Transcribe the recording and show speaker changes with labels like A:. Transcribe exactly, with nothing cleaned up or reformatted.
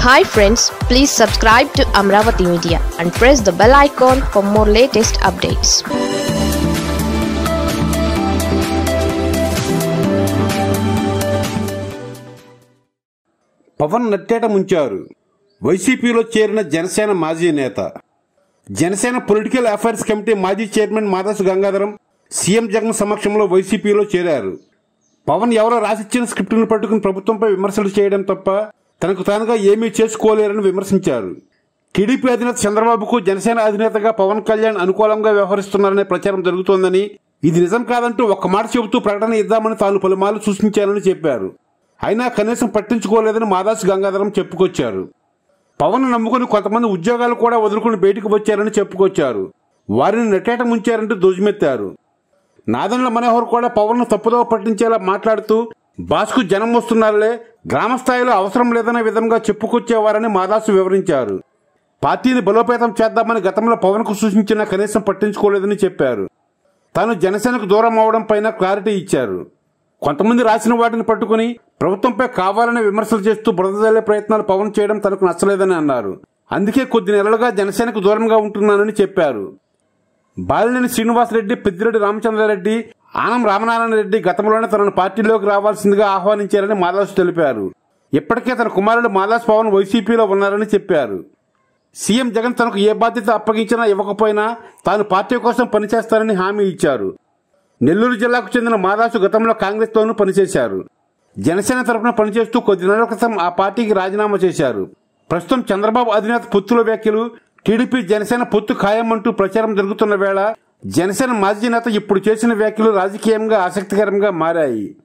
A: Hi friends, please subscribe to Amaravathi Media and press the bell icon for more latest updates.
B: Pawan నట్టేట ముంచారు. వైసీపీలో చేరిన జనసేన మాజీ నేత. Janasena political affairs committee మాజీ chairman Madasu Gangadharam CM Jagan సమక్షంలో వైసీపీలో చేరారు. పవన్ ఎవరో రాసిచ్చిన స్క్రిప్టును పట్టుకుని ప్రభుత్వంపై విమర్శలు చేయడం తప్ప తనకు తానుగా ఏమీ చేసుకోలేరని విమర్శించారు. టీడీపీ అధినేత చంద్రబాబుకు జనసేన అధినేతగా పవన్ కళ్యాణ్ అనుకూలంగా వ్యవహరిస్తున్నారనే ప్రచారం జరుగుతోందని, ఇది నిజం కాదంటూ ఒక్క మాట చెబుతూ ప్రకటన ఇద్దామని తాను పలుమార్లు సూచించానని చెప్పారు. అయినా కనీసం పట్టించుకోలేదని మదాసు గంగాధారం చెప్పుకొచ్చారు. పవన్ నమ్ముకుని కొంతమంది ఉద్యోగాలు కూడా వదులుకుని బయటకు వచ్చారని చెప్పుకొచ్చారు. వారిని నెట్టేట ముంచారంటూ ధ్వజమెత్తారు. నాదెండ్ల మనోహర్ కూడా పవన్ ను తప్పుదోవ పట్టించేలా మాట్లాడుతూ బాస్కు జనం వస్తున్నారులే, గ్రామ స్థాయిలో అవసరం లేదనే విధంగా చెప్పుకొచ్చేవారని మదాసు వివరించారు. పార్టీని బలోపేతం చేద్దామని గతంలో పవన్ కు సూచించినా కనీసం పట్టించుకోలేదని చెప్పారు. తాను జనసేనకు దూరం అవడం పైన క్లారిటీ ఇచ్చారు. కొంతమంది రాసిన వాటిని పట్టుకుని ప్రభుత్వంపై కావాలని విమర్శలు చేస్తూ బురదజల్లే ప్రయత్నాలు పవన్ చేయడం తనకు నచ్చలేదని అన్నారు. అందుకే కొద్ది నెలలుగా జనసేనకు దూరంగా ఉంటున్నానని చెప్పారు. బాలినేని శ్రీనివాసరెడ్డి, పెద్దిరెడ్డి రామచంద్రారెడ్డి, ఆనం రామనారాయణ రెడ్డి గతంలోనే తనను పార్టీలోకి రావాల్సిందిగా ఆహ్వానించారని మదాసు తెలిపారు. ఇప్పటికే తన కుమారుడు మదాసు పవన్ వైసీపీలో ఉన్నారని చెప్పారు. సీఎం జగన్ తనకు ఏ బాధ్యత అప్పగించినా ఇవ్వకపోయినా తాను పార్టీ కోసం పనిచేస్తారని హామీ ఇచ్చారు. నెల్లూరు జిల్లాకు చెందిన మదాసు గతంలో కాంగ్రెస్ తోనూ పనిచేశారు. జనసేన తరఫున పనిచేస్తూ కొద్ది నెలల క్రితం ఆ పార్టీకి రాజీనామా చేశారు. ప్రస్తుతం చంద్రబాబు అధినేత పొత్తుల వ్యాఖ్యలు, టీడీపీ జనసేన పొత్తు ఖాయమంటూ ప్రచారం జరుగుతున్న వేళ జనసేన మాజీ నేత ఇప్పుడు చేసిన వ్యాఖ్యలు రాజకీయంగా ఆసక్తికరంగా మారాయి.